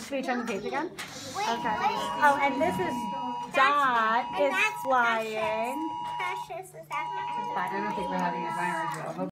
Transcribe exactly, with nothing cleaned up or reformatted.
Should we turn the page again? Okay. Oh, and this is Dot is flying. Precious is after. I don't think we're having a virus.